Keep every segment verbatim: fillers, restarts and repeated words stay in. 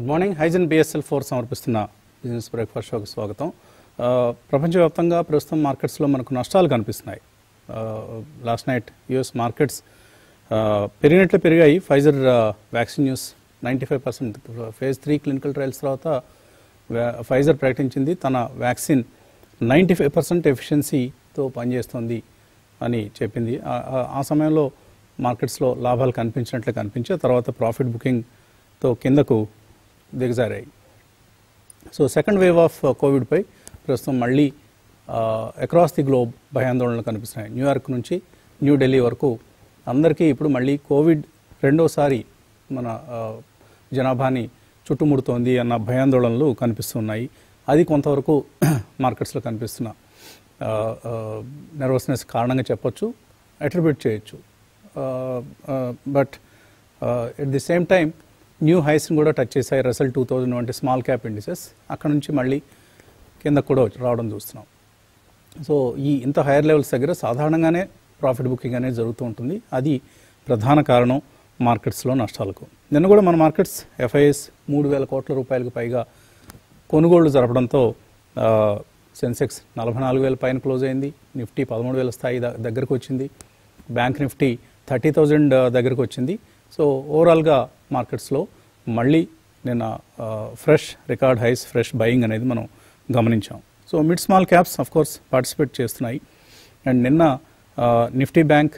Good morning. హైజన్ BSL four సమర్పిస్తున్న business breakfast షోకి స్వాగతం. ప్రపంచవ్యాప్తంగా ప్రస్తుతం మార్కెట్స్లో మనకు నష్టాలు కనిపిస్తున్నాయి. లాస్ట్ నైట్ యుఎస్ మార్కెట్స్ పెరిగినట్లు పెరిగాయి. Pfizer vaccine news ninety five percent phase three clinical trials తర్వాత ఫైజర్ ప్రకటించింది తన వ్యాక్సిన్ నైంటీ ఫైవ్ పర్సెంట్ ఎఫిషియన్సీతో పనిచేస్తుంది అని చెప్పింది. ఆ సమయంలో మార్కెట్స్లో లాభాలు కనిపించినట్లు కనిపించే తర్వాత ప్రాఫిట్ బుకింగ్తో కిందకు దిగజారాయి. సో సెకండ్ వేవ్ ఆఫ్ కోవిడ్పై ప్రస్తుతం మళ్ళీ అక్రాస్ ది గ్లోబ్ భయాందోళనలు కనిపిస్తున్నాయి. న్యూయార్క్ నుంచి న్యూఢిల్లీ వరకు అందరికీ ఇప్పుడు మళ్ళీ కోవిడ్ రెండోసారి మన జనాభాని చుట్టుముడుతోంది అన్న భయాందోళనలు కనిపిస్తున్నాయి. అది కొంతవరకు మార్కెట్స్లో కనిపిస్తున్న నర్వస్నెస్ కారణంగా చెప్పొచ్చు, అట్రిబ్యూట్ చేయొచ్చు. But at the same time new హైస్ని కూడా టచ్ చేశాయి. రసెల్ టూ థౌజండ్ వంటి స్మాల్ క్యాప్ ఇండిసెస్ అక్కడ నుంచి మళ్ళీ కిందకు కూడా రావడం చూస్తున్నాం. సో ఈ ఇంత హైయర్ లెవెల్స్ దగ్గర సాధారణంగానే ప్రాఫిట్ బుకింగ్ అనేది జరుగుతూ ఉంటుంది. అది ప్రధాన కారణం మార్కెట్స్లో నష్టాలకు. నిన్న కూడా మన మార్కెట్స్ ఎఫ్ఐఎస్ మూడు వేల కోట్ల రూపాయలకు పైగా కొనుగోళ్లు జరపడంతో సెన్సెక్స్ నలభై నాలుగు వేల పైన క్లోజ్ అయింది. నిఫ్టీ పదమూడు వేల స్థాయి దగ్గరకు వచ్చింది. బ్యాంక్ నిఫ్టీ థర్టీ థౌజండ్ దగ్గరకు వచ్చింది. సో ఓవరాల్గా మార్కెట్స్లో మళ్ళీ నిన్న fresh record highs, fresh buying అనేది మనం గమనించాం. So mid small caps of course participate చేస్తున్నాయి. అండ్ నిన్న నిఫ్టీ బ్యాంక్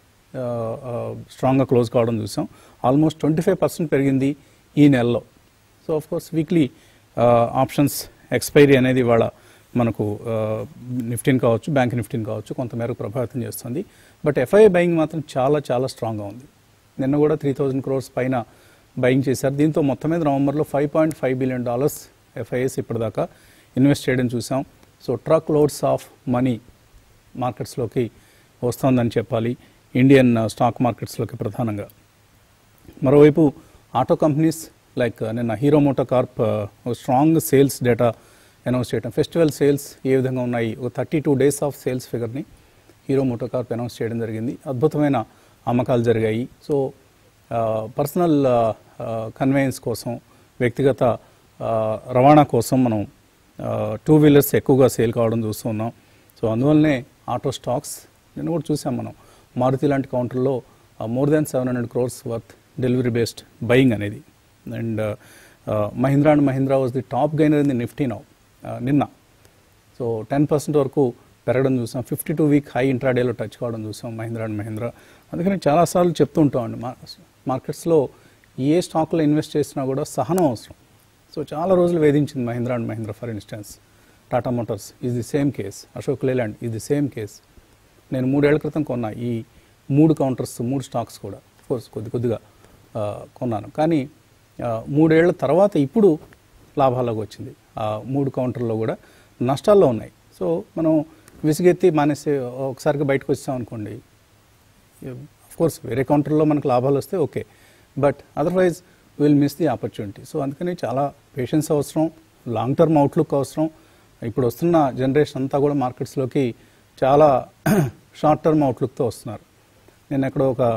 స్ట్రాంగ్గా క్లోజ్ కావడం చూసాం. ఆల్మోస్ట్ ట్వంటీ ఫైవ్ పర్సెంట్ పెరిగింది ఈ నెలలో. So of course weekly options expiry అనేది ఇవాళ మనకు నిఫ్టీని కావచ్చు, బ్యాంక్ నిఫ్టీని కావచ్చు కొంతమేరకు ప్రభావితం చేస్తుంది. బట్ ఎఫ్ఐఐ బయింగ్ మాత్రం చాలా చాలా స్ట్రాంగ్గా ఉంది. నిన్న కూడా త్రీ థౌజండ్ క్రోర్స్ పైన బయింగ్ చేశారు. దీంతో మొత్తం మీద నవంబర్లో five point five billion dollars FIIs ఇప్పటిదాకా ఇన్వెస్ట్ చేయడం చూసాం. So truck loads of money మార్కెట్స్లోకి వస్తుందని చెప్పాలి, ఇండియన్ స్టాక్ మార్కెట్స్లోకి ప్రధానంగా. మరోవైపు ఆటో కంపెనీస్ లైక్ నిన్న Hero Moto Corp strong sales data announce చేయడం, ఫెస్టివల్ సేల్స్ ఏ విధంగా ఉన్నాయి, ఒక thirty two days of sales ఫిగర్ని హీరో మోటో కార్ప్ అనౌన్స్ చేయడం జరిగింది. అద్భుతమైన అమ్మకాలు జరిగాయి. సో పర్సనల్ కన్వేయన్స్ కోసం, వ్యక్తిగత రవాణా కోసం మనం టూ వీలర్స్ ఎక్కువగా సేల్ కావడం చూస్తున్నాం. సో అందువల్లనే ఆటో స్టాక్స్ నేను కూడా చూసాం మనం. మారుతి లాంటి కౌంటర్లో more than seven hundred crores worth delivery based buying అనేది. And Mahindra and Mahindra was the top gainer in the Nifty now నిన్న. సో టెన్ పర్సెంట్ వరకు పెరగడం చూసాం. ఫిఫ్టీ టూ వీక్ హై ఇంట్రాడేలో టచ్ కావడం చూసాం మహీంద్రా అండ్ మహీంద్రా. అందుకని చాలాసార్లు చెప్తూ ఉంటామండి, మా మార్కెట్స్లో ఏ స్టాక్లో ఇన్వెస్ట్ చేసినా కూడా సహనం అవసరం. సో చాలా రోజులు వేధించింది Mahindra and Mahindra. For instance Tata Motors is the same case, Ashok Leyland is the same case. నేను మూడేళ్ల క్రితం కొన్నా ఈ మూడు కౌంటర్స్, మూడు స్టాక్స్ కూడా కోర్స్ కొద్ది కొద్దిగా కొన్నాను. కానీ మూడేళ్ల తర్వాత ఇప్పుడు లాభాల్లోకి వచ్చింది. ఆ మూడు కౌంటర్లో కూడా నష్టాల్లో ఉన్నాయి. సో మనం విసిగెత్తి మానేసి ఒకసారిగా బయటకు వచ్చాం అనుకోండి, కోర్స్ వేరే కౌంటర్లో మనకు లాభాలు వస్తే okay, but otherwise will miss the opportunity. So అందుకని చాలా పేషెన్స్ అవసరం, లాంగ్ టర్మ్ అవుట్లుక్ అవసరం. ఇప్పుడు వస్తున్న జనరేషన్ అంతా కూడా మార్కెట్స్లోకి చాలా షార్ట్ టర్మ్ అవుట్లుక్తో వస్తున్నారు. నేను ఎక్కడో ఒక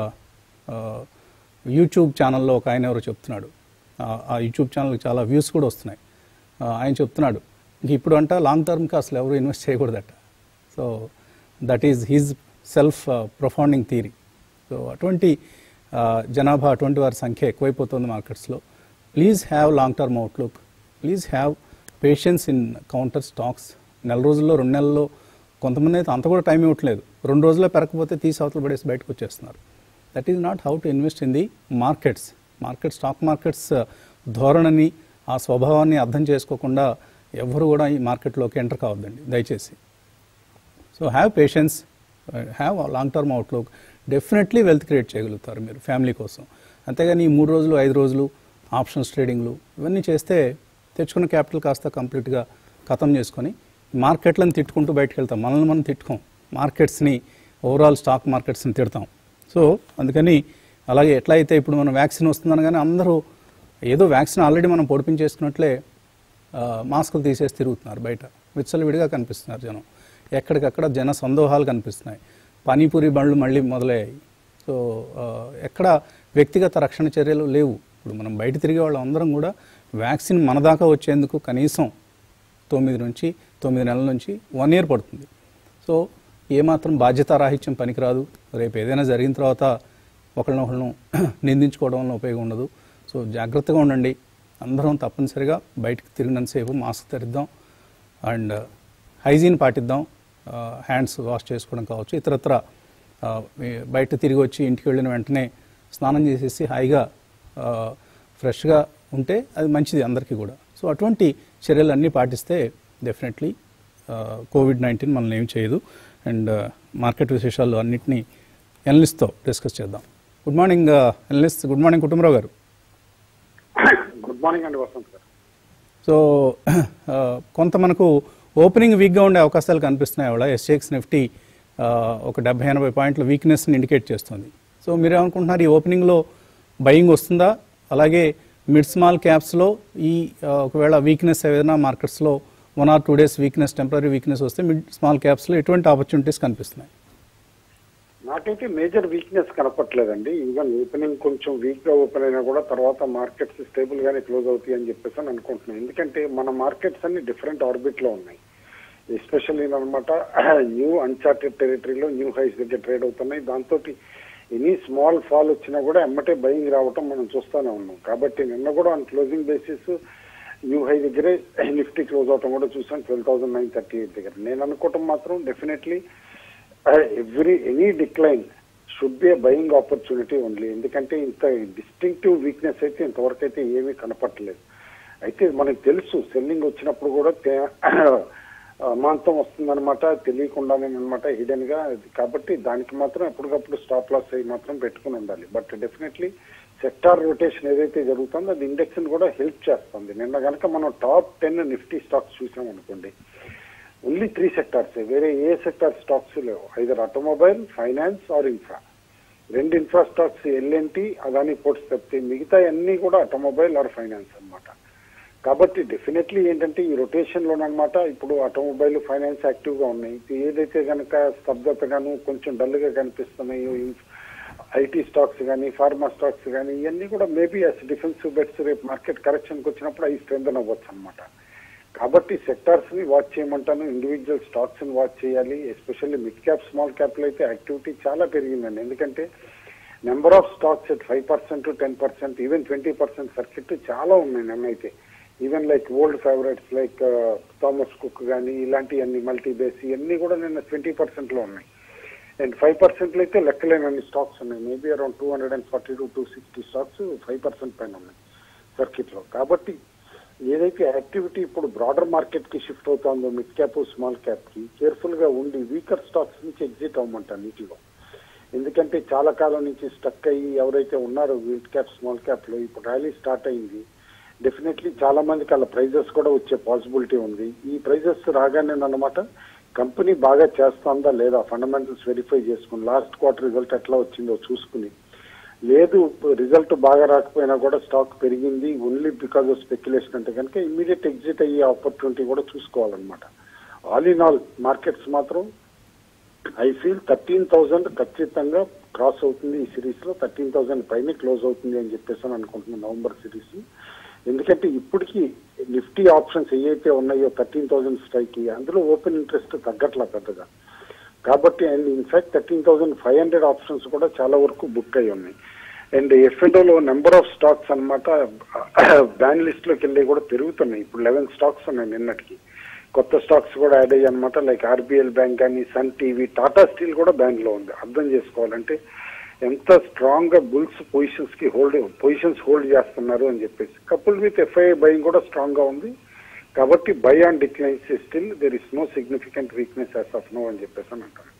యూట్యూబ్ ఛానల్లో ఒక ఆయన ఎవరో చెప్తున్నాడు, ఆ యూట్యూబ్ ఛానల్కి చాలా వ్యూస్ కూడా వస్తున్నాయి. ఆయన చెప్తున్నాడు ఇంక ఇప్పుడు అంట లాంగ్ టర్మ్కి అసలు ఎవరు ఇన్వెస్ట్ చేయకూడదట. So that is his self profounding theory. So అటువంటి జనాభా, అటువంటి వారి సంఖ్య ఎక్కువైపోతుంది మార్కెట్స్లో. Please have long term outlook, please have patience in counter stocks. నెల రోజుల్లో, రెండు నెలల్లో, కొంతమంది అయితే అంత కూడా టైం ఇవ్వట్లేదు. రెండు రోజుల్లో పెరగకపోతే తీసి అవతల పడేసి బయటకు వచ్చేస్తున్నారు. That is not how to invest in the markets. Market stock markets ధోరణిని, ఆ స్వభావాన్ని అర్థం చేసుకోకుండా ఎవరు కూడా ఈ మార్కెట్లోకి ఎంటర్ కావద్దండి దయచేసి. So have patience, have long term outlook. Definitely wealth create చేయగలుగుతారు మీరు ఫ్యామిలీ కోసం. అంతేగాని ఈ మూడు రోజులు, ఐదు రోజులు ఆప్షన్స్ ట్రేడింగ్లు ఇవన్నీ చేస్తే తెచ్చుకున్న క్యాపిటల్ కాస్త కంప్లీట్గా ఖతం చేసుకొని మార్కెట్లను తిట్టుకుంటూ బయటకు వెళ్తాం. మనల్ని మనం తిట్టుకోం, మార్కెట్స్ని, ఓవరాల్ స్టాక్ మార్కెట్స్ని తిడతాం. సో అందుకని అలాగే ఎట్లా అయితే ఇప్పుడు మనం వ్యాక్సిన్ వస్తుందని కానీ అందరూ ఏదో వ్యాక్సిన్ ఆల్రెడీ మనం పొడిపించేసుకున్నట్లే మాస్కులు తీసేసి తిరుగుతున్నారు. బయట విచ్చలవిడిగా కనిపిస్తున్నారు జనం. ఎక్కడికక్కడ జన సందోహాలు కనిపిస్తున్నాయి. పానీపూరి బండ్లు మళ్ళీ మొదలయ్యాయి. సో ఎక్కడ వ్యక్తిగత రక్షణ చర్యలు లేవు. ఇప్పుడు మనం బయట తిరిగే వాళ్ళం అందరం కూడా వ్యాక్సిన్ మన దాకా వచ్చేందుకు కనీసం తొమ్మిది నుంచి తొమ్మిది నెలల నుంచి వన్ ఇయర్ పడుతుంది. సో ఏమాత్రం బాధ్యతారాహిత్యం పనికిరాదు. రేపు ఏదైనా జరిగిన తర్వాత ఒకళ్ళనొకళ్ళను నిందించుకోవడం వల్ల ఉపయోగం ఉండదు. సో జాగ్రత్తగా ఉండండి. అందరం తప్పనిసరిగా బయటకు తిరిగినంతసేపు మాస్క్ ధరిద్దాం అండ్ హైజీన్ పాటిద్దాం. హ్యాండ్స్ వాష్ చేసుకోవడం కావచ్చు, ఇతరత్ర బయట తిరిగి వచ్చి ఇంటికి వెళ్ళిన వెంటనే స్నానం చేసేసి హాయిగా ఫ్రెష్గా ఉంటే అది మంచిది అందరికీ కూడా. సో అటువంటి చర్యలు అన్నీ పాటిస్తే డెఫినెట్లీ కోవిడ్ నైన్టీన్ మనల్ని ఏం చేయదు. అండ్ మార్కెట్ విశేషాలు అన్నింటినీ ఎనలిస్ట్తో డిస్కస్ చేద్దాం. Good morning analyst. Good morning Kutumbarao garu. Good morning అండి వసంత్ గారు. సో కొంత మనకు ఓపెనింగ్ వీక్గా ఉండే అవకాశాలు కనిపిస్తున్నాయి. వాళ్ళ ఎస్జీఎక్స్ నిఫ్టీ ఒక డెబ్బై ఎనభై పాయింట్ల వీక్నెస్ని ఇండికేట్ చేస్తుంది. సో మీరేమనుకుంటున్నారు, ఈ ఓపెనింగ్లో బయింగ్ వస్తుందా? అలాగే మిడ్ స్మాల్ క్యాప్స్లో ఈ ఒకవేళ వీక్నెస్ ఏదైనా మార్కెట్స్లో one or two days weakness, temporary weakness వస్తే మిడ్ స్మాల్ క్యాప్స్లో ఎటువంటి ఆపర్చునిటీస్ కనిపిస్తున్నాయి? నాకైతే మేజర్ వీక్నెస్ కనపట్లేదండి. ఈవెన్ ఓపెనింగ్ కొంచెం వీక్ గా ఓపెన్ అయినా కూడా తర్వాత మార్కెట్స్ స్టేబుల్ గానే క్లోజ్ అవుతాయి అని చెప్పేసి అని అనుకుంటున్నాను. ఎందుకంటే మన మార్కెట్స్ అన్ని డిఫరెంట్ ఆర్బిట్ లో ఉన్నాయి. ఎస్పెషల్లీ అనమాట న్యూ అన్చార్టెడ్ టెరిటరీలో న్యూ హైస్ దగ్గర ట్రేడ్ అవుతున్నాయి. దాంతో ఎనీ స్మాల్ ఫాల్ వచ్చినా కూడా ఎమ్మటే బయింగ్ రావటం మనం చూస్తూనే ఉన్నాం. కాబట్టి నిన్న కూడా on closing basis new high దగ్గరే నిఫ్టీ క్లోజ్ అవటం కూడా చూసాం, twelve thousand nine thirty eight దగ్గర. నేను అనుకోవటం మాత్రం definitely every any decline should be a buying opportunity only. ఎందుకంటే ఇంత డిస్టింక్టివ్ వీక్నెస్ అయితే ఇంతవరకు అయితే ఏమీ కనపట్టలేదు. అయితే మనకు తెలుసు సెల్లింగ్ వచ్చినప్పుడు కూడా అమాంతం వస్తుందన్నమాట, తెలియకుండానే అనమాట హిడెన్ గా. కాబట్టి దానికి మాత్రం ఎప్పటికప్పుడు స్టాప్ లాస్ అయ్యి మాత్రం పెట్టుకుని ఉండాలి. బట్ డెఫినెట్లీ సెక్టార్ రొటేషన్ ఏదైతే జరుగుతుందో అది ఇండెక్స్ ని కూడా హెల్ప్ చేస్తుంది. నిన్న కనుక మనం టాప్ టెన్ నిఫ్టీ స్టాక్స్ చూసాం అనుకోండి, ఓన్లీ త్రీ సెక్టార్స్, వేరే ఏ సెక్టార్ స్టాక్స్ లేవు. Either automobile, finance or infra. రెండు infra stocks L&T, Adani Ports తప్పితే మిగతా అన్ని కూడా ఆటోమొబైల్ ఆర్ ఫైనాన్స్ అన్నమాట. కాబట్టి డెఫినెట్లీ ఏంటంటే ఈ రొటేషన్ లోనమాట ఇప్పుడు ఆటోమొబైల్, ఫైనాన్స్ యాక్టివ్ గా ఉన్నాయి. ఏదైతే కనుక స్తబ్దతగాను కొంచెం డల్ గా కనిపిస్తున్నాయో ఐటీ స్టాక్స్ కానీ, ఫార్మా స్టాక్స్ కానీ, ఇవన్నీ కూడా మేబీ అస్ డిఫెన్సివ్ బెట్స్ రేపు మార్కెట్ కరెక్షన్ కి వచ్చినప్పుడు అవి స్ట్రెంథన్ అవ్వచ్చు అనమాట. కాబట్టి సెక్టార్స్ ని వాచ్ చేయమంటాను, ఇండివిజువల్ స్టాక్స్ ని వాచ్ చేయాలి. Especially mid cap, small cap లో అయితే యాక్టివిటీ చాలా పెరిగిందండి. ఎందుకంటే number of stocks at five percent, ten percent, even twenty percent circuit చాలా ఉన్నాయి నిన్నైతే. Even like old favourites like Thomas Cook కానీ ఇలాంటివన్నీ, మల్టీ బేస్ ఇవన్నీ కూడా నిన్న ట్వంటీ పర్సెంట్ లో ఉన్నాయి. అండ్ ఫైవ్ పర్సెంట్ లో అయితే లెక్కలేనన్ని స్టాక్స్ ఉన్నాయి. Maybe around two hundred and forty to two sixty stocks five percent పైన ఉన్నాయి సర్కిట్ లో. కాబట్టి ఏదైతే యాక్టివిటీ ఇప్పుడు బ్రాడర్ మార్కెట్ కి షిఫ్ట్ అవుతుందో మిడ్ క్యాప్, స్మాల్ క్యాప్ కి కేర్ఫుల్ గా ఉండి వీకర్ స్టాక్స్ నుంచి ఎగ్జిట్ అవ్వమంటాను నీటిలో. ఎందుకంటే చాలా కాలం నుంచి స్టక్ అయ్యి ఎవరైతే ఉన్నారో మిడ్ క్యాప్, స్మాల్ క్యాప్ లో ఇప్పుడు ర్యాలీ స్టార్ట్ అయింది. డెఫినెట్లీ చాలా మందికి అలా ప్రైజెస్ కూడా వచ్చే పాసిబిలిటీ ఉంది. ఈ ప్రైజెస్ రాగానే అన్నమాట కంపెనీ బాగా చేస్తుందా లేదా ఫండమెంటల్స్ వెరిఫై చేసుకుని లాస్ట్ క్వార్టర్ రిజల్ట్ ఎట్లా వచ్చిందో చూసుకుని, లేదు రిజల్ట్ బాగా రాకపోయినా కూడా స్టాక్ పెరిగింది ఓన్లీ బికాజ్ ఆఫ్ స్పెక్యులేషన్ అంటే కనుక ఇమీడియట్ ఎగ్జిట్ అయ్యే ఆపర్చునిటీ కూడా చూసుకోవాలన్నమాట. ఆల్ ఇన్ ఆల్ మార్కెట్స్ మాత్రం ఐ ఫీల్ థర్టీన్ థౌసండ్ ఖచ్చితంగా క్రాస్ అవుతుంది ఈ సిరీస్ లో. థర్టీన్ థౌసండ్ పైన క్లోజ్ అవుతుంది అని చెప్పేసి అని అనుకుంటున్నాను నవంబర్ సిరీస్. ఎందుకంటే ఇప్పటికీ నిఫ్టీ ఆప్షన్స్ ఏవైతే ఉన్నాయో థర్టీన్ థౌసండ్ స్ట్రైక్ అందులో ఓపెన్ ఇంట్రెస్ట్ తగ్గట్లా పెద్దగా. కాబట్టి and in fact thirteen thousand five hundred options కూడా చాలా వరకు బుక్ అయి ఉన్నాయి. అండ్ ఎఫ్ఎండోలో నెంబర్ ఆఫ్ స్టాక్స్ అనమాట బ్యాన్ లిస్ట్ లోకి వెళ్ళి కూడా పెరుగుతున్నాయి. ఇప్పుడు లెవెన్ స్టాక్స్ ఉన్నాయి నిన్నటికి. కొత్త స్టాక్స్ కూడా యాడ్ అయ్యాయి అనమాట. లైక్ ఆర్బిఎల్ బ్యాంక్ కానీ, సన్ టీవీ, టాటా స్టీల్ కూడా బ్యాన్ లో ఉంది. అర్థం చేసుకోవాలంటే ఎంత స్ట్రాంగ్ గా బుల్స్ పొజిషన్స్ కి హోల్డ్ పొజిషన్స్ హోల్డ్ చేస్తున్నారు అని చెప్పేసి. కపుల్ విత్ ఎఫ్ఐఐ బయింగ్ కూడా స్ట్రాంగ్ గా ఉంది. కాబట్టి buy on declines still there is no significant weakness as of now అని చెప్పేసి అని అంటారు.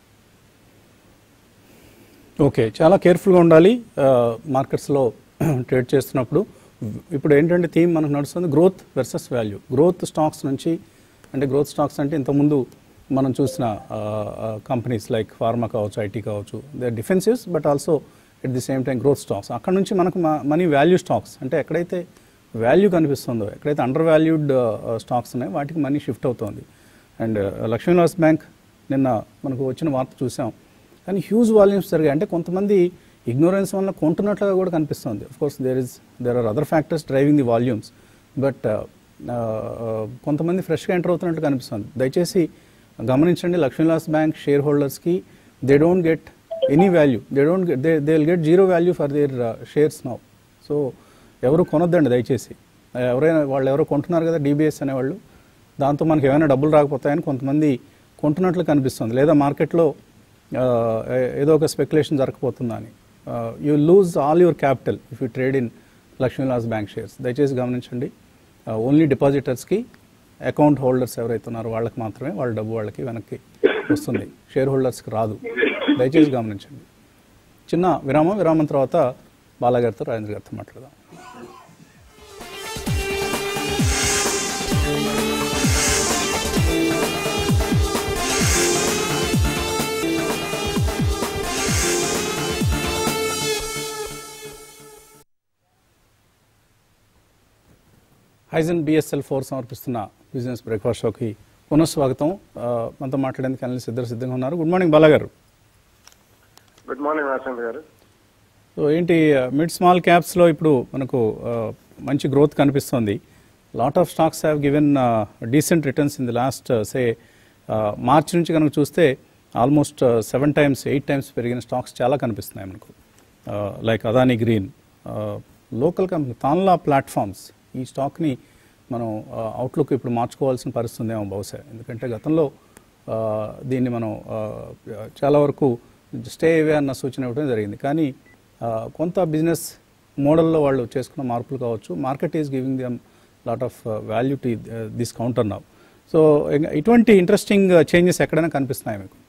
ఓకే, చాలా కేర్ఫుల్గా ఉండాలి మార్కెట్స్లో ట్రేడ్ చేస్తున్నప్పుడు. ఇప్పుడు ఏంటంటే థీమ్ మనకు నడుస్తుంది growth versus value. Growth stocks నుంచి అంటే గ్రోత్ స్టాక్స్ అంటే ఇంతకుముందు మనం చూసిన కంపెనీస్ లైక్ ఫార్మా కావచ్చు, ఐటీ కావచ్చు, they are defensives but also at the same time growth stocks. అక్కడ నుంచి మనకు మనీ వాల్యూ స్టాక్స్ అంటే ఎక్కడైతే వాల్యూ కనిపిస్తుందో, ఎక్కడైతే అండర్ వాల్యూడ్ స్టాక్స్ ఉన్నాయో వాటికి మనీ షిఫ్ట్ అవుతుంది. అండ్ లక్ష్మీ విలాస్ బ్యాంక్ నిన్న మనకు వచ్చిన వార్త చూసాం, కానీ హ్యూజ్ వాల్యూమ్స్ జరిగాయి. అంటే కొంతమంది ఇగ్నోరెన్స్ వల్ల కొంటున్నట్లుగా కూడా కనిపిస్తుంది. Of course there is there are other factors driving the volumes. But కొంతమంది ఫ్రెష్గా ఎంటర్ అవుతున్నట్లు కనిపిస్తుంది. దయచేసి గమనించండి, లక్ష్మీ విలాస్ బ్యాంక్ షేర్ హోల్డర్స్కి they don't get any value, they don't get they they will get zero value for their shares now. So ఎవరు కొనొద్దండి దయచేసి. ఎవరైనా వాళ్ళు ఎవరో కొంటున్నారు కదా డీబీఎస్ అనేవాళ్ళు, దాంతో మనకి ఏమైనా డబ్బులు రాకపోతాయని కొంతమంది కొంటున్నట్లు కనిపిస్తుంది, లేదా మార్కెట్లో ఏదో ఒక స్పెక్యులేషన్ జరగకపోతుందా అని. You lose all your capital if you trade in Lakshmi Vilas Bank shares. దయచేసి గమనించండి, ఓన్లీ డిపాజిటర్స్కి, అకౌంట్ హోల్డర్స్ ఎవరైతే ఉన్నారో వాళ్ళకి మాత్రమే వాళ్ళ డబ్బు వాళ్ళకి వెనక్కి వస్తుంది, షేర్ హోల్డర్స్కి రాదు. దయచేసి గమనించండి. చిన్న విరామం, విరామం తర్వాత బాలాగారితో రాజేంద్ర గారితో మాట్లాడదాం. హైజన్ బిఎస్ఎల్ ఫోర్ సమర్పిస్తున్న బిజినెస్ బ్రేక్ఫాస్ట్ షోకి పునఃస్వాగతం. మనతో మాట్లాడేందుకు అనలిస్ట్ ఇద్దరు సిద్ధంగా ఉన్నారు. గుడ్ మార్నింగ్ బాలా గారు. గుడ్ మార్నింగ్ రాజేంద్ర గారు. సో ఏంటి మిడ్ స్మాల్ క్యాప్స్లో ఇప్పుడు మనకు మంచి గ్రోత్ కనిపిస్తుంది. Lot of stocks have given decent returns in the last say March నుంచి కనుక చూస్తే almost seven times eight times పెరిగిన స్టాక్స్ చాలా కనిపిస్తున్నాయి మనకు. Like Adani Green, local company Tanla Platforms. ఈ స్టాక్ని మనం అవుట్లుక్ ఇప్పుడు మార్చుకోవాల్సిన పరిస్థితి ఉందేమో బహుశా, ఎందుకంటే గతంలో దీన్ని మనం చాలా వరకు స్టే అవే అన్న సూచన ఇవ్వడం జరిగింది. కానీ కొంత బిజినెస్ మోడల్లో వాళ్ళు చేసుకున్న మార్పులు కావచ్చు, market is giving them lot of value to this counter now. So ఇటువంటి ఇంట్రెస్టింగ్ చేంజెస్ ఎక్కడైనా కనిపిస్తున్నాయి మీకు?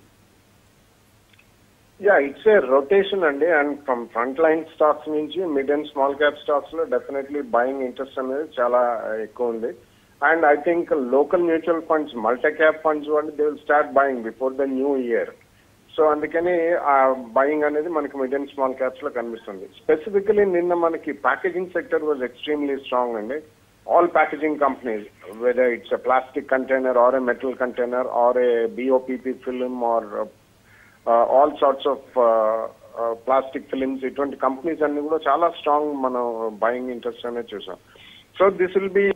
యా, ఇట్స్ ఏ రొటేషన్ అండి. And from front line stocks నుంచి mid and small cap stocks లో డెఫినెట్లీ బయింగ్ ఇంట్రెస్ట్ అనేది చాలా ఎక్కువ ఉంది. And I think local mutual funds, multi cap funds వాళ్ళు they will start buying before the new year. So అందుకని ఆ buying అనేది మనకి మిడ్ అండ్ స్మాల్ క్యాప్స్ లో కనిపిస్తుంది. స్పెసిఫికలీ నిన్న మనకి packaging sector was extremely strong అండి. All packaging companies, whether it's a plastic container or a metal container or a B O P P film or uh, uh, all sorts of uh, uh, plastic films, ఇటువంటి companies అన్ని కూడా చాలా strong మనం buying interest అనేది చూసాం. So this will be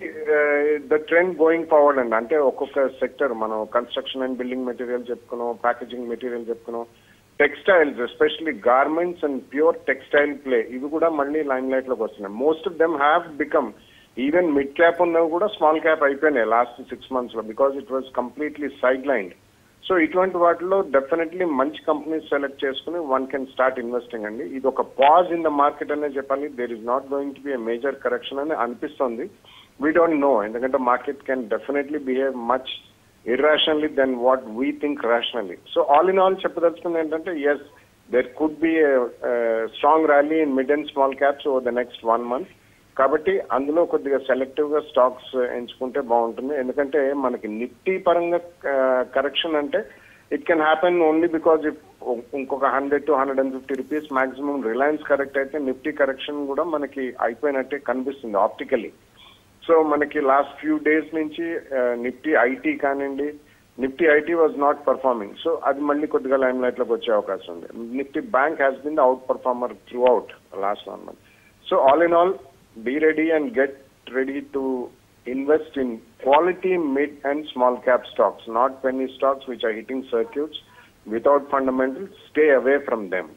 the trend going forward అండి. అంటే ఒక్కొక్క సెక్టర్, మనం కన్స్ట్రక్షన్ అండ్ బిల్డింగ్ మెటీరియల్ చెప్పుకున్నాం, ప్యాకేజింగ్ మెటీరియల్ చెప్పుకున్నాం, textiles especially garments and pure textile play, ఇవి కూడా మళ్ళీ లైమ్ లైట్ లోకి వస్తున్నాయి. Most of them have become, even mid cap ఉన్నవి కూడా స్మాల్ క్యాప్ అయిపోయినాయి లాస్ట్ సిక్స్ మంత్స్ లో, because it was completely side lined. So ఇటువంటి వాటిలో డెఫినెట్లీ మంచి కంపెనీస్ సెలెక్ట్ చేసుకుని వన్ కెన్ స్టార్ట్ ఇన్వెస్టింగ్ అండి. ఇది ఒక పాజ్ ఇన్ ద మార్కెట్ అనే చెప్పాలి. There is not going to be a major correction అని అనిపిస్తుంది. వీ డోంట్ నో, ఎందుకంటే market can definitely behave much irrationally then what we think rationally. So all in all చెప్పదలుచుకుంది ఏంటంటే, as there could be strong rally in mid and small caps over the next one month. కాబట్టి అందులో కొద్దిగా selective గా stocks ఎంచుకుంటే బాగుంటుంది. ఎందుకంటే మనకి నిఫ్టీ పరంగా కరెక్షన్ అంటే it can happen only because if ఇంకొక hundred to hundred and fifty rupees maximum Reliance correct అయితే నిఫ్టీ కరెక్షన్ కూడా మనకి అయిపోయినట్టే కనిపిస్తుంది ఆప్టికలీ. సో మనకి లాస్ట్ ఫ్యూ డేస్ నుంచి నిఫ్టీ ఐటీ కానివ్వండి, Nifty IT was not performing. So అది మళ్ళీ కొద్దిగా లైమ్ లైట్ లోకి వచ్చే అవకాశం ఉంది. Nifty bank has been the outperformer throughout last one month. So all in all, be ready and get ready to invest in quality mid and small cap stocks, not penny stocks which are hitting circuits without fundamentals. Stay away from them.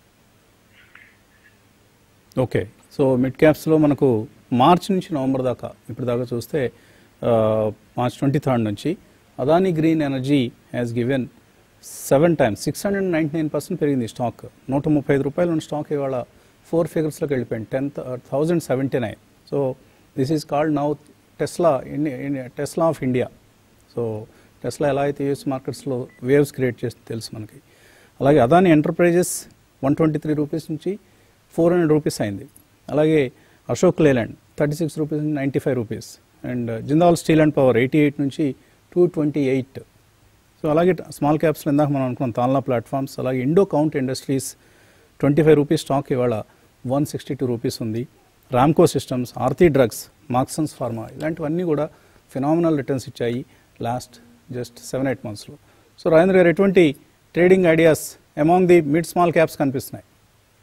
Okay, so mid క్యాప్స్లో మనకు March నుంచి November దాకా ఇప్పుడు దాకా చూస్తే March twenty third నుంచి Adani Green Energy has given seven times six hundred ninety nine percent పెరిగింది stock. నూట ముప్పై ఐదు రూపాయలు ఉన్న స్టాక్ ఇవాళ ఫోర్ ఫిగర్స్లోకి వెళ్ళిపోయింది, ten thousand seventy nine. So this is called now Tesla, Tesla of India. So Tesla ఎలా అయితే యూఎస్ మార్కెట్స్లో వేవ్స్ క్రియేట్ చేస్తుంది తెలుసు మనకి. అలాగే Adani Enterprises one twenty three rupees నుంచి ఫోర్ హండ్రెడ్ రూపీస్ అయింది. అలాగే Ashok Leyland thirty six rupees నుంచి ninety five rupees. And Jindal Steel and Power eighty eight నుంచి టూ ట్వంటీ ఎయిట్. సో అలాగే స్మాల్ క్యాప్స్లో ఇందాక మనం అనుకున్నాం తాన్లా ప్లాట్ఫామ్స్. అలాగే Indo Count Industries twenty five rupees stock ఇవాళ వన్ సిక్స్టీ టూ రూపీస్ ఉంది. Ramco Systems, Aarti Drugs, Marksans Pharma, ఇలాంటివన్నీ కూడా ఫినామినల్ రిటర్న్స్ ఇచ్చాయి లాస్ట్ జస్ట్ సెవెన్ ఎయిట్ మంత్స్లో. సో రాజేంద్ర గారు, ఎటువంటి trading ideas among the mid small caps కనిపిస్తున్నాయి?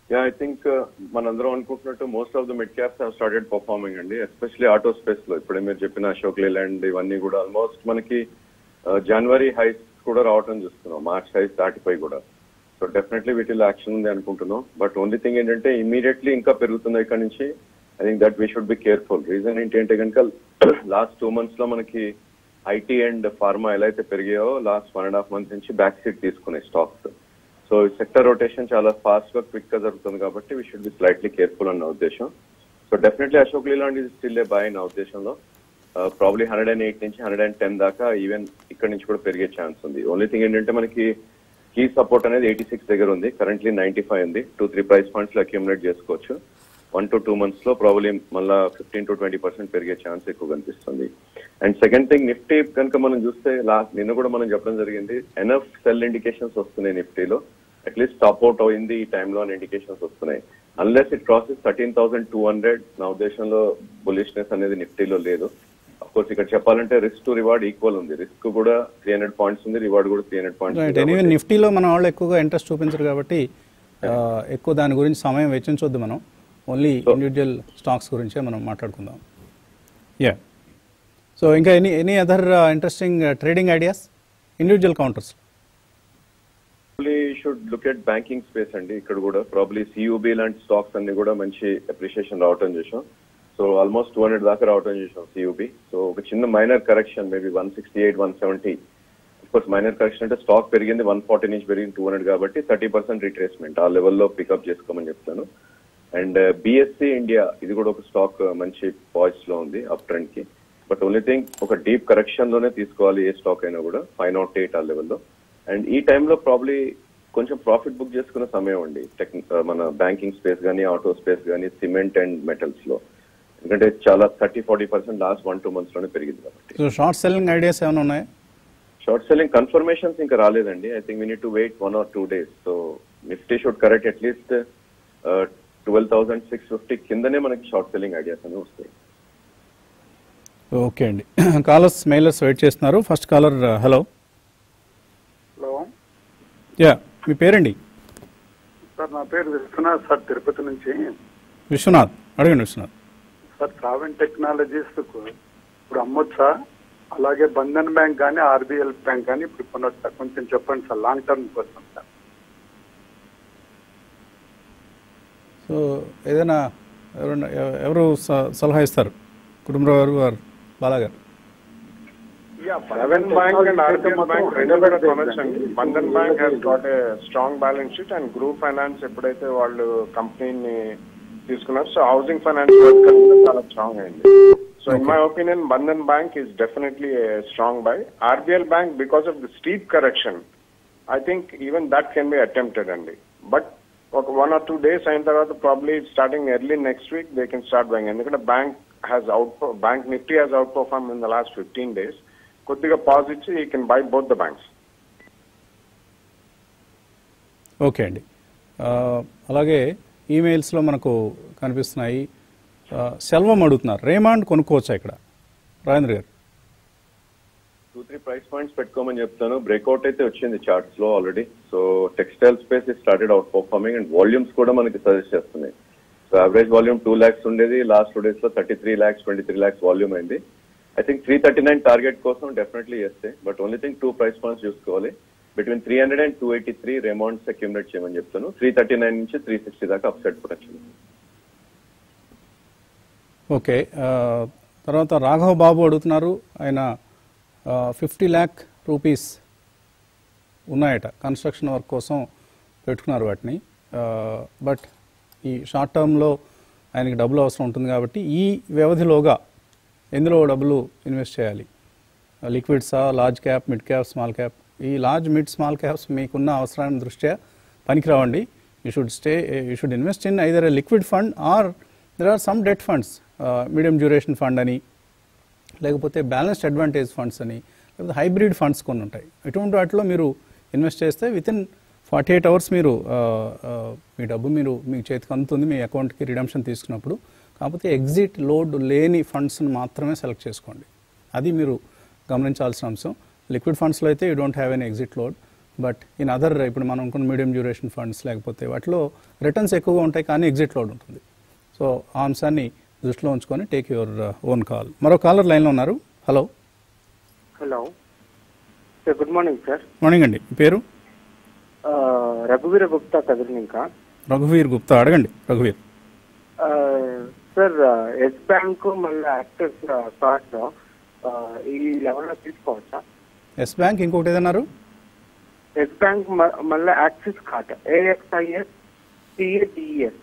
యా ఐ థింక్ మనందరం అనుకుంటున్నట్టు most of the mid caps have started performing అండి, ఎస్పెషల్లీ ఆటో స్పేస్ లో. ఇప్పుడే మీరు చెప్పిన అశోక్ లేలాండ్ ఇవన్నీ కూడా ఆల్మోస్ట్ మనకి జనవరి హైస్ కూడా రావటం చూస్తున్నాం, మార్చ్ హైస్ దాటిపోయి కూడా. సో డెఫినెట్లీ వీటిలో యాక్షన్ ఉంది అనుకుంటున్నాం. బట్ ఓన్లీ థింగ్ ఏంటంటే ఇమీడియట్లీ ఇంకా పెరుగుతుంది ఇక్కడ నుంచి. I think that we should be careful. Reason ఏంటంటే కనుక లాస్ట్ టూ మంత్స్ లో మనకి ఐటీ అండ్ ఫార్మా ఎలా అయితే పెరిగాయో last one and half month నుంచి బ్యాక్ సీట్ తీసుకున్నాయి స్టాక్స్. సో సెక్టర్ రొటేషన్ చాలా ఫాస్ట్ గా క్విక్ గా జరుగుతుంది కాబట్టి we should be slightly careful అన్న ఉద్దేశం. సో డెఫినెట్లీ అశోక్ లేలాండ్ ఇది స్టిల్ ఏ బాయ్ నా ఉద్దేశంలో. ప్రాబ్లీ హండ్రెడ్ అండ్ ఎయిట్ నుంచి హండ్రెడ్ అండ్ టెన్ దాకా ఈవెన్ ఇక్కడ నుంచి కూడా పెరిగే ఛాన్స్ ఉంది. ఓన్లీ థింగ్ ఏంటంటే మనకి కీ సపోర్ట్ అనేది ఎయిటీ సిక్స్ దగ్గర ఉంది, కరెంట్లీ నైన్టీ ఫైవ్ ఉంది. టూ త్రీ ప్రైస్ పాయింట్స్ లో అక్యూములేట్ చేసుకోవచ్చు. వన్ టు టూ మంత్స్ లో ప్రాబ్లీ మళ్ళీ ఫిఫ్టీన్ టు ట్వంటీ పర్సెంట్ పెరిగే ఛాన్స్ ఎక్కువ కనిపిస్తుంది. అండ్ సెకండ్ థింగ్ నిఫ్టీ కనుక మనం చూస్తే లాస్ట్ నిన్న కూడా మనం చెప్పడం జరిగింది, ఎనఫ్ సెల్ ఇండికేషన్స్ వస్తున్నాయి నిఫ్టీలో. అట్లీస్ట్ టాప్ అవుట్ అయింది ఈ టైంలో అని ఇండికేషన్స్ వస్తున్నాయి. Unless it crosses thirteen thousand two hundred నా ఉద్దేశంలో బులిష్నెస్ అనేది నిఫ్టీలో లేదు. అఫ్ కోర్స్ ఇక్కడ చెప్పాలంటే రిస్క్ టు రివార్డ్ ఈక్వల్ ఉంది. రిస్క్ కూడా త్రీ హండ్రెడ్ పాయింట్స్ ఉంది, రివార్డ్ కూడా త్రీ హండ్రెడ్ పాయింట్స్. నిఫ్టీలో మన వాళ్ళు ఎక్కువగా ఇంట్రెస్ట్ చూపించరు కాబట్టి ఎక్కువ దాని గురించి సమయం వెచ్చించొద్దు. మనం ఓన్లీ ఇండివిజువల్ స్టాక్స్ గురించే మనం మాట్లాడుకుందాం. యా సో ఇంకా any any other interesting trading ideas individual counters? Should look at banking space అండి. ఇక్కడ కూడా ప్రాబ్లీ సియూబీ లాంటి స్టాక్స్ అన్ని కూడా మంచి అప్రిషియేషన్ రావటం చేసాం. సో ఆల్మోస్ట్ టూ హండ్రెడ్ దాకా రావటం చేసాం సియూబీ. సో ఒక చిన్న minor correction maybe one sixty eight one seventy course minor correction అంటే స్టాక్ పెరిగింది వన్ ఫార్టీ నుంచి పెరిగింది టూ హండ్రెడ్ కాబట్టి థర్టీ పర్సెంట్ రిట్రేస్మెంట్ ఆ లెవెల్లో పికప్ చేసుకోమని చెప్తాను. అండ్ బిఎస్సి ఇండియా ఇది కూడా ఒక స్టాక్ మంచి పాయిస్ లో ఉంది అప్ ట్రెండ్ కి. బట్ ఓన్లీ థింగ్ ఒక డీప్ కరెక్షన్ లోనే తీసుకోవాలి ఏ స్టాక్ అయినా కూడా, ఫైవ్ నాట్ ఎయిట్ ఆ లెవెల్లో. అండ్ ఈ టైంలో ప్రాబ్లీ కొంచెం ప్రాఫిట్ బుక్ చేసుకున్న సమయం అండి టెక్నిక్ మన బ్యాంకింగ్ స్పేస్ కానీ ఆటో స్పేస్ కానీ సిమెంట్ అండ్ మెటల్స్ లో, ఎందుకంటే చాలా thirty forty percent last one two months లోనే పెరిగింది కాబట్టి. షార్ట్ సెల్లింగ్ ఐడియాస్ ఏమైనా ఉన్నాయా? షార్ట్ సెల్లింగ్ కన్ఫర్మేషన్స్ ఇంకా రాలేదండి. I think we need to wait one or two days. So Nifty should correct at least twelve thousand six fifty కిందనే మనకి short selling ideas అనేవి వస్తాయి. ఓకే అండి, కాలర్స్ మెయిలర్స్ వెయిట్ చేస్తున్నారు. First caller hello. Hello yeah మీ పేరండి? Sir నా పేరు విశ్వనాథ్ సార్, తిరుపతి నుంచి. విశ్వనాథ్ అడగండి. విశ్వనాథ్ సార్ ట్రావెన్ టెక్నాలజీస్ ఇప్పుడు అమ్మొచ్చా? అలాగే బంధన్ బ్యాంక్ కానీ ఆర్బిఎల్ బ్యాంక్ కానీ ఇప్పుడు కొనొచ్చా? కొంచెం చెప్పండి సార్, లాంగ్ టర్మ్ కోసం సార్. సో ఏదైనా ఎవరు ఎవరు సలహా ఇస్తారు? కుటుంబరావు గారు వారు బాలాగారు? Seven Bank and R B L Bank రెండు కూడా కొనొచ్చండి. Bandhan bank has got a strong balance sheet and group finance ఎప్పుడైతే వాళ్ళు కంపెనీని తీసుకున్నారు సో హౌసింగ్ ఫైనాన్స్ వర్కర్ చాలా స్ట్రాంగ్ అయింది. So in my opinion Bandhan bank is definitely a strong buy. R B L Bank because of the steep correction I think even that can be attempted అండి. But ఒక one or two days అయిన తర్వాత probably starting early next week they can start buying, ఎందుకంటే bank has out bank Nifty has outperform in the last fifteen days. కొద్దిగా pause ఇచ్చి you can buy both the banks. Okay అండి, అలాగే ఈమెయిల్స్లో మనకు కనిపిస్తున్నాయి. సెల్వం అడుగుతున్నారు, రేమాండ్ కొనుక్కోవచ్చా ఇక్కడ? రాజేంద్ర గారు టూ త్రీ ప్రైస్ పాయింట్స్ పెట్టుకోమని చెప్తాను. బ్రేక్అవుట్ అయితే వచ్చింది చార్ట్స్ లో already. So textile space started outperforming and volumes కూడా మనకి సజెస్ట్ చేస్తున్నాయి. So average volume two lakhs ఉండేది, లాస్ట్ టూ డేస్ లో thirty three lakhs twenty three lakhs volume అయింది. I think three thirty nine target కోసం డెఫినెట్లీ చేస్తే, but only thing two price points చూసుకోవాలి. Between three hundred and two eighty three Raymonds accumulate చేయమని చెప్తాను. Three thirty nine నుంచి three sixty దాకా upside protection. Okay, తర్వాత రాఘవ్ బాబు అడుగుతున్నారు, ఆయన ఫిఫ్టీ ల్యాక్ రూపీస్ ఉన్నాయట కన్స్ట్రక్షన్ వర్క్ కోసం పెట్టుకున్నారు వాటిని. బట్ ఈ షార్ట్ టర్మ్లో ఆయనకి డబ్బులు అవసరం ఉంటుంది కాబట్టి ఈ వ్యవధిలోగా ఎందులో డబ్బులు ఇన్వెస్ట్ చేయాలి? లిక్విడ్సా, large cap, mid cap, small cap? ఈ లార్జ్ మిడ్ స్మాల్ క్యాప్స్ మీకున్న అవసరాన్ని దృష్ట్యా పనికిరావండి. You should stay you should invest in either a liquid fund or there are some debt funds, medium duration fund అని, లేకపోతే balanced advantage funds అని, లేకపోతే hybrid funds కొన్ని ఉంటాయి. ఇటువంటి వాటిలో మీరు ఇన్వెస్ట్ చేస్తే within forty eight hours మీరు మీ డబ్బు మీరు మీ చేతికి అందుతుంది మీ అకౌంట్కి రిడమ్షన్ తీసుకున్నప్పుడు. కాకపోతే ఎగ్జిట్ లోడ్ లేని ఫండ్స్ని మాత్రమే సెలెక్ట్ చేసుకోండి, అది మీరు గమనించాల్సిన అంశం. లిక్విడ్ ఫండ్స్లో అయితే you don't have an exit load, but in other ఇప్పుడు మనం అనుకున్న మీడియం డ్యూరేషన్ ఫండ్స్ లేకపోతే వాటిలో రిటర్న్స్ ఎక్కువగా ఉంటాయి కానీ ఎగ్జిట్ లోడ్ ఉంటుంది. సో ఆ అంశాన్ని దృష్టిలో ఉంచుకొని టేక్ యువర్ ఓన్ కాల్. మరో కాలర్ లైన్లో ఉన్నారు. Hello hello sir, good morning sir. Morning అండి. మీ పేరు? రఘువీర గుప్తా కదిరినింకా. రఘువీర్ గుప్తా, అడగండి రఘువీర్. సార్, ఎస్ బ్యాంక్ మళ్ళీ యాక్టర్స్ స్టాక్స్ ఈ లెవెల్లో తీసుకోవచ్చా? ఎస్ బ్యాంక్, ఇంకొకటి ఏదన్నారు? ఎస్ బ్యాంక్ మళ్ళీ Axis card A X I S T A D S.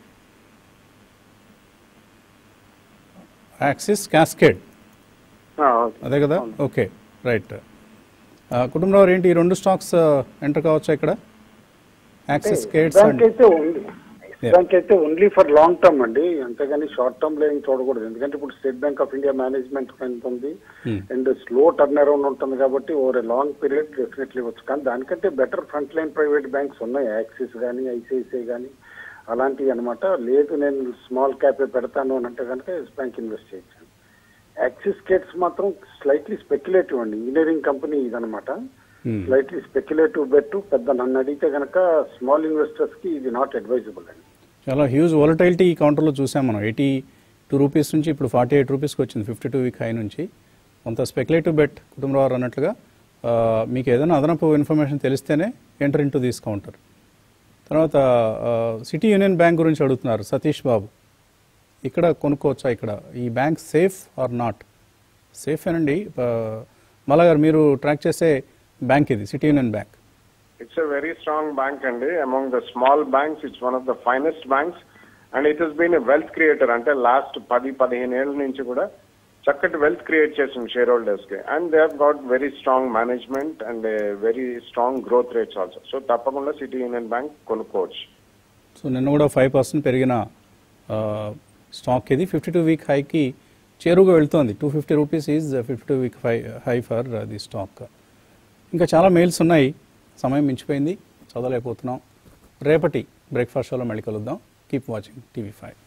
Axis cascade అదే కదా? Okay right. కుటుంబంలో ఏంటి ఈ రెండు స్టాక్స్ ఎంటర్ కావచ్చా ఇక్కడ? యాక్సిస్ కేడ్స్ బ్యాంక్ అయితే ఓన్లీ బ్యాంక్ అయితే ఓన్లీ ఫర్ లాంగ్ టర్మ్ అండి, అంతేగాని షార్ట్ టర్మ్ లో ఏం చూడకూడదు. ఎందుకంటే ఇప్పుడు State Bank of India management ఎంత ఉంది అండ్ స్లో టర్న్ అరౌండ్ ఉంటుంది కాబట్టి ఓవర్ లాంగ్ పీరియడ్ డెఫినెట్లీ వచ్చు. కానీ దానికంటే better front line private banks ఉన్నాయి, యాక్సిస్ కానీ ఐసిఐసిఐ కానీ అలాంటివి అనమాట. లేదు నేను స్మాల్ క్యాపే పెడతాను అని అంటే కనుక ఎస్ బ్యాంక్ ఇన్వెస్ట్ చేయొచ్చు. యాక్సిస్ కేట్స్ మాత్రం స్లైట్లీ స్పెక్యులేటివ్ అండి, ఇంజనీరింగ్ కంపెనీ ఇదనమాట. Slightly speculative bet. పెద్ద నన్ను అడిగితే కనుక స్మాల్ ఇన్వెస్టర్స్ కి ఇది నాట్ అడ్వైజబుల్ అండి. చాలా హ్యూజ్ వాలటైలిటీ ఈ కౌంటర్లో చూసాం మనం. ఎయిటీ టూ రూపీస్ నుంచి ఇప్పుడు ఫార్టీ ఎయిట్ రూపీస్కి వచ్చింది, ఫిఫ్టీ టూ వీక్ హై నుంచి. కొంత స్పెక్యులేటివ్ బెట్ కుటుంబరావు అన్నట్లుగా. మీకు ఏదైనా అదనపు ఇన్ఫర్మేషన్ తెలిస్తేనే ఎంటర్ ఇంటూ దిస్ కౌంటర్. తర్వాత సిటీ యూనియన్ బ్యాంక్ గురించి అడుగుతున్నారు సతీష్ బాబు. ఇక్కడ కొనుక్కోవచ్చా? ఇక్కడ ఈ bank safe or not? Safe ఏనండి. మల్లా గారు, మీరు ట్రాక్ చేసే బ్యాంక్ ఇది City Union Bank. It's a very strong bank and among the small banks, it's one of the finest banks and it has been a wealth creator until last పది పదిహేను ఏళ్ల నుంచి కూడా చక్కటి వెల్త్ క్రియేట్ చేసింది share holders కి. And they have got very strong management and very strong growth rates also. So తప్పకుండా City Union Bank కొనుక్కోవచ్చు. సో నిన్న కూడా ఫైవ్ పర్సెంట్ పెరిగిన స్టాక్ ఇది. ఫిఫ్టీ టూ వీక్ హైకి చేరుగా వెళ్తోంది. Two fifty rupees is fifty two week high high for the stock. ఇంకా చాలా మెయిల్స్ ఉన్నాయి, సమయం మించిపోయింది, చదవలేకపోతున్నాం. రేపటి బ్రేక్ఫాస్ట్ షోలో మళ్ళీ కలుద్దాం. Keep watching TV five.